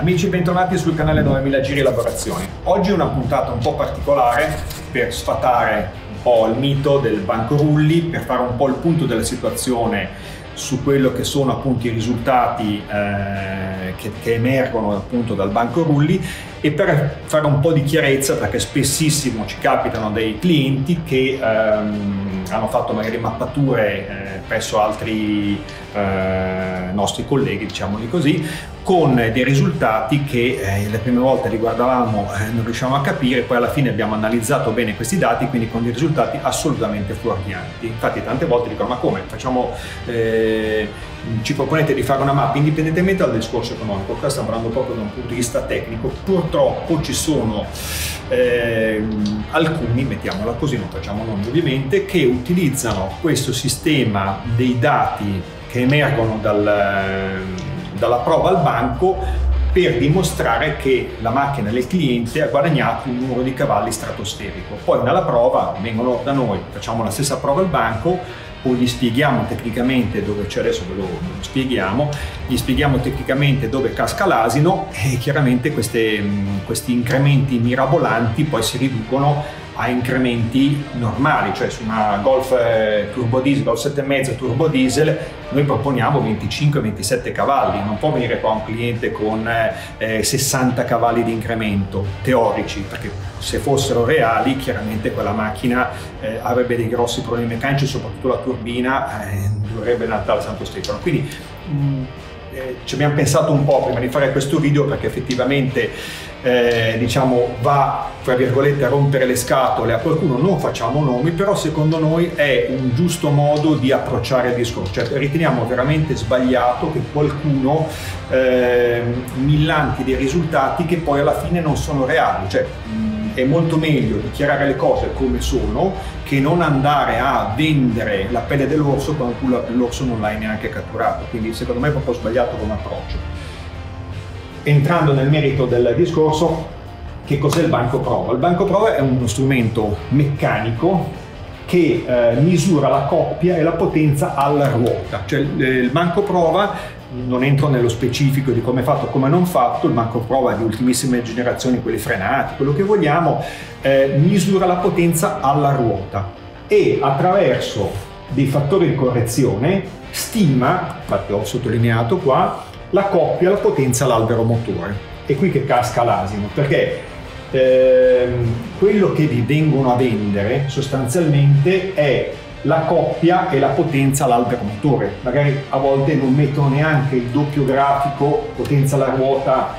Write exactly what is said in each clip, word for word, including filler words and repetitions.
Amici, bentornati sul canale novemila Giri Lavorazioni. Oggi è una puntata un po' particolare per sfatare un po' il mito del banco rulli, per fare un po' il punto della situazione su quello che sono appunto i risultati eh, che, che emergono appunto dal banco rulli, e per fare un po' di chiarezza, perché spessissimo ci capitano dei clienti che ehm, hanno fatto magari mappature eh, presso altri eh, nostri colleghi, diciamoli così, con dei risultati che eh, le prime volte li guardavamo eh, non riuscivamo a capire, poi alla fine abbiamo analizzato bene questi dati, quindi con dei risultati assolutamente fuorvianti. Infatti tante volte dicono: ma come facciamo, eh, ci proponete di fare una mappa indipendentemente dal discorso economico? Qua stiamo parlando proprio da un punto di vista tecnico. Purtroppo ci sono eh, alcuni, mettiamola così, non facciamo nomi ovviamente, che utilizzano questo sistema dei dati che emergono dal dalla prova al banco per dimostrare che la macchina del cliente ha guadagnato un numero di cavalli stratosferico. Poi nella prova vengono da noi, facciamo la stessa prova al banco, poi gli spieghiamo tecnicamente dove c'è, adesso ve lo, ve lo spieghiamo, gli spieghiamo tecnicamente dove casca l'asino, e chiaramente queste, questi incrementi mirabolanti poi si riducono a incrementi normali, cioè su una Golf eh, turbo diesel, Golf sette virgola cinque turbo diesel, noi proponiamo venticinque ventisette cavalli. Non può venire qua un cliente con eh, sessanta cavalli di incremento teorici, perché se fossero reali chiaramente quella macchina eh, avrebbe dei grossi problemi meccanici, soprattutto la turbina eh, dovrebbe andare al Santo Stefano. Quindi mh, eh, ci abbiamo pensato un po' prima di fare questo video, perché effettivamente eh, diciamo va, tra virgolette, a rompere le scatole a qualcuno. Non facciamo nomi, però secondo noi è un giusto modo di approcciare il discorso. Cioè, riteniamo veramente sbagliato che qualcuno eh, millanti dei risultati che poi alla fine non sono reali. Cioè, mh, è molto meglio dichiarare le cose come sono che non andare a vendere la pelle dell'orso quando l'orso non l'hai neanche catturato. Quindi secondo me è proprio sbagliato come approccio. Entrando nel merito del discorso, che cos'è il banco prova? Il banco prova è uno strumento meccanico che eh, misura la coppia e la potenza alla ruota. Cioè il banco prova, non entro nello specifico di come è fatto o come non fatto, il banco prova di ultimissime generazioni, quelli frenati, quello che vogliamo, eh, misura la potenza alla ruota e attraverso dei fattori di correzione stima, infatti ho sottolineato qua, la coppia, la potenza all'albero motore. È qui che casca l'asino, perché ehm, quello che vi vengono a vendere sostanzialmente è la coppia e la potenza all'albero motore. Magari a volte non mettono neanche il doppio grafico, potenza alla ruota,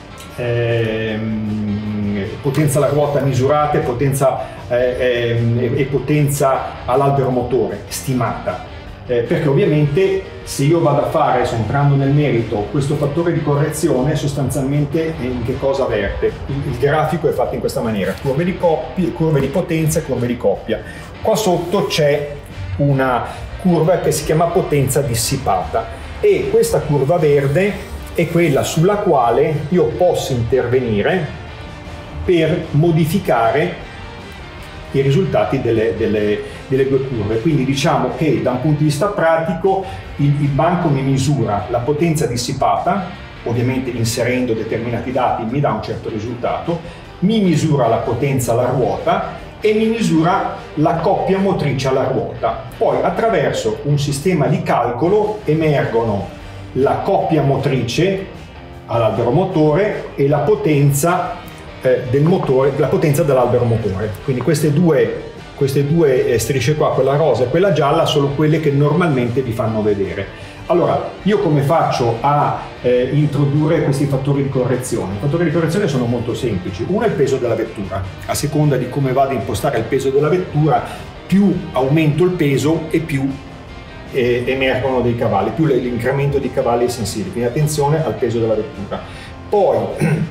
ehm, potenza alla ruota misurate, potenza eh, ehm, e potenza all'albero motore stimata. Eh, perché ovviamente se io vado a fare, adesso entrando nel merito, questo fattore di correzione sostanzialmente in che cosa verte? Il, il grafico è fatto in questa maniera: curve di coppia, curve di potenza e curve di coppia. Qua sotto c'è una curva che si chiama potenza dissipata, e questa curva verde è quella sulla quale io posso intervenire per modificare i risultati delle, delle, delle due curve. Quindi diciamo che da un punto di vista pratico il, il banco mi misura la potenza dissipata, ovviamente inserendo determinati dati mi dà un certo risultato, mi misura la potenza alla ruota e mi misura la coppia motrice alla ruota. Poi attraverso un sistema di calcolo emergono la coppia motrice all'albero motore e la potenza del motore, la potenza dell'albero motore. Quindi queste due, queste due strisce qua, quella rosa e quella gialla, sono quelle che normalmente vi fanno vedere. Allora, io come faccio a eh, introdurre questi fattori di correzione? I fattori di correzione sono molto semplici. Uno è il peso della vettura. A seconda di come vado a impostare il peso della vettura, più aumento il peso e più eh, emergono dei cavalli, più l'incremento di cavalli è sensibile. Quindi attenzione al peso della vettura. Poi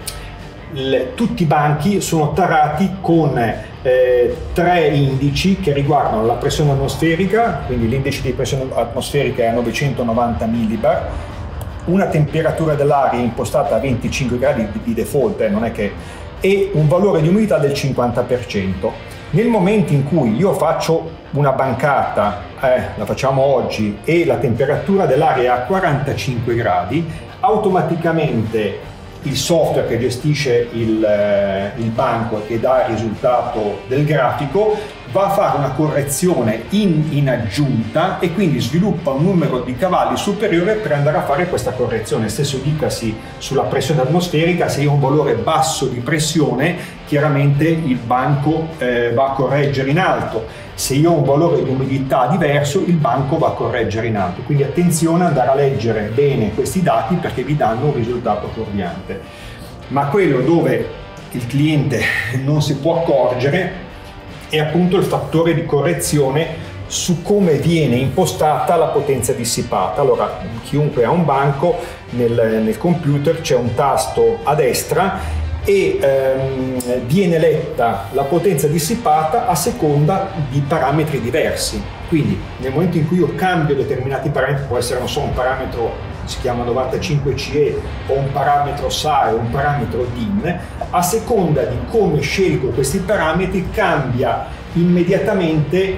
tutti i banchi sono tarati con eh, tre indici che riguardano la pressione atmosferica, quindi l'indice di pressione atmosferica è a novecentonovanta millibar, una temperatura dell'aria impostata a venticinque gradi di default, eh, non è che, e un valore di umidità del cinquanta per cento. Nel momento in cui io faccio una bancata, eh, la facciamo oggi, e la temperatura dell'aria è a quarantacinque gradi, automaticamente il software che gestisce il, eh, il banco e che dà il risultato del grafico va a fare una correzione in, in aggiunta e quindi sviluppa un numero di cavalli superiore per andare a fare questa correzione. Stesso dicasi sulla pressione atmosferica: se io ho un valore basso di pressione, chiaramente il banco eh, va a correggere in alto. Se io ho un valore di umidità diverso, il banco va a correggere in alto. Quindi attenzione ad andare a leggere bene questi dati, perché vi danno un risultato fuorviante. Ma quello dove il cliente non si può accorgere è appunto il fattore di correzione su come viene impostata la potenza dissipata. Allora, chiunque ha un banco, nel, nel computer c'è un tasto a destra e ehm, viene letta la potenza dissipata a seconda di parametri diversi. Quindi nel momento in cui io cambio determinati parametri, può essere non so un parametro si chiama novantacinque C E o un parametro S A E o un parametro D I N, a seconda di come scelgo questi parametri cambia immediatamente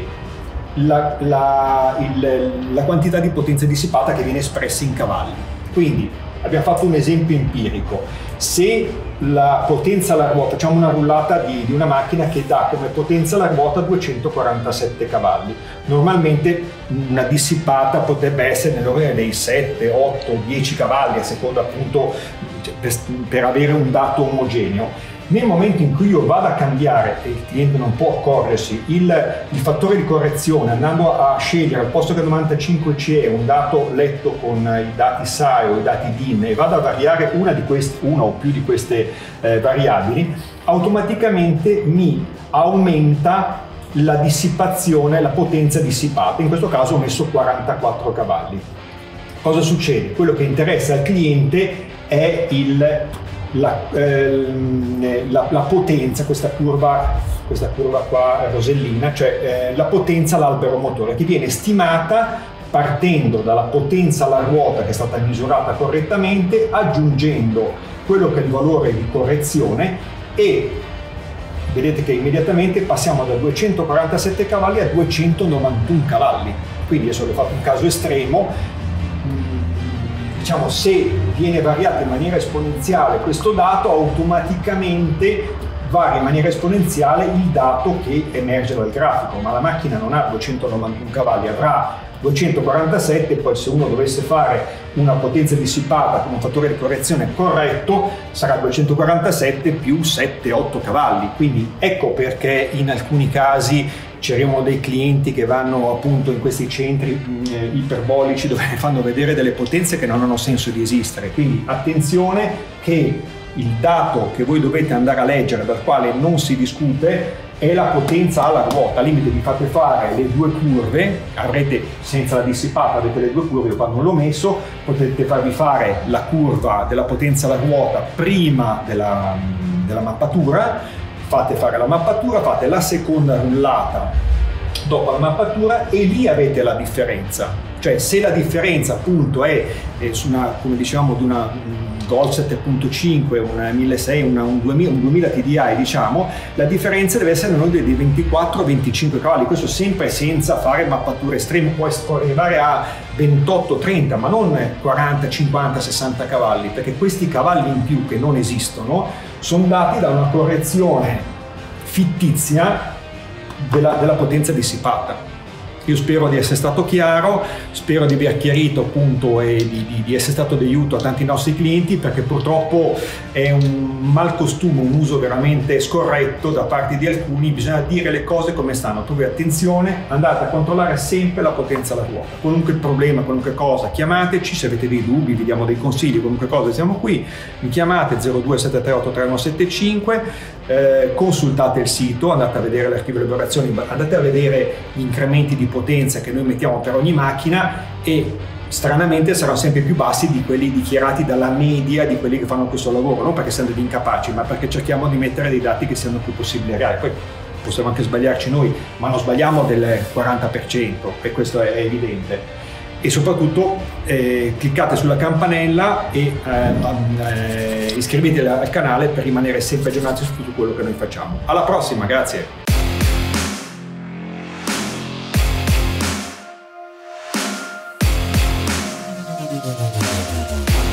la, la, il, la quantità di potenza dissipata che viene espressa in cavalli. Quindi abbiamo fatto un esempio empirico: se la potenza alla ruota, facciamo una rullata di, di una macchina che dà come potenza alla ruota duecentoquarantasette cavalli, normalmente una dissipata potrebbe essere nell'ordine dei sette, otto, dieci cavalli a seconda appunto per, per avere un dato omogeneo. Nel momento in cui io vado a cambiare, e il cliente non può accorgersi, il, il fattore di correzione, andando a scegliere al posto che novantacinque C E un dato letto con i dati S A E o i dati D I N e vado a variare una, di queste, una o più di queste eh, variabili, automaticamente mi aumenta la dissipazione, la potenza dissipata. In questo caso ho messo quarantaquattro cavalli. Cosa succede? Quello che interessa al cliente è il La, eh, la, la potenza, questa curva, questa curva qua rosellina, cioè eh, la potenza all'albero motore, che viene stimata partendo dalla potenza alla ruota che è stata misurata correttamente, aggiungendo quello che è il valore di correzione, e vedete che immediatamente passiamo da duecentoquarantasette cavalli a duecentonovantuno cavalli. Quindi adesso ho fatto un caso estremo. Diciamo, se viene variato in maniera esponenziale questo dato, automaticamente varia in maniera esponenziale il dato che emerge dal grafico, ma la macchina non ha duecentonovantuno cavalli, avrà duecentoquarantasette, poi se uno dovesse fare una potenza dissipata con un fattore di correzione corretto sarà duecentoquarantasette più sette otto cavalli. Quindi ecco perché in alcuni casi c'erano dei clienti che vanno appunto in questi centri eh, iperbolici dove fanno vedere delle potenze che non hanno senso di esistere. Quindi attenzione che il dato che voi dovete andare a leggere, dal quale non si discute, è la potenza alla ruota. Al limite vi fate fare le due curve, avrete senza la dissipata avete le due curve, io qua non l'ho messo, potete farvi fare la curva della potenza alla ruota prima della, della mappatura, fate fare la mappatura, fate la seconda rullata dopo la mappatura e lì avete la differenza. Cioè se la differenza appunto è, è su una, come dicevamo, di una Golf sette punto cinque, una milleseicento, una, un, duemila, un duemila T D I, diciamo, la differenza deve essere nell'ordine di ventiquattro venticinque cavalli, questo sempre senza fare mappature estreme, può arrivare a ventotto trenta, ma non quaranta cinquanta sessanta cavalli, perché questi cavalli in più che non esistono sono dati da una correzione fittizia della, della potenza dissipata. Io spero di essere stato chiaro, spero di aver chiarito appunto e di, di, di essere stato d'aiuto a tanti nostri clienti, perché purtroppo è un malcostume, un uso veramente scorretto da parte di alcuni. Bisogna dire le cose come stanno. Tu attenzione, andate a controllare sempre la potenza alla ruota. Qualunque problema, qualunque cosa, chiamateci, se avete dei dubbi, vi diamo dei consigli, qualunque cosa, siamo qui, mi chiamate zero due sette tre otto tre uno sette cinque. Eh, consultate il sito, andate a vedere l'archivio delle operazioni, andate a vedere gli incrementi di potenza che noi mettiamo per ogni macchina e stranamente saranno sempre più bassi di quelli dichiarati dalla media di quelli che fanno questo lavoro, non perché siamo degli incapaci, ma perché cerchiamo di mettere dei dati che siano il più possibile reali. Poi possiamo anche sbagliarci noi, ma non sbagliamo del quaranta per cento, e questo è evidente. E soprattutto eh, cliccate sulla campanella e eh, iscrivetevi al canale per rimanere sempre aggiornati su tutto quello che noi facciamo. Alla prossima, grazie! Thank you.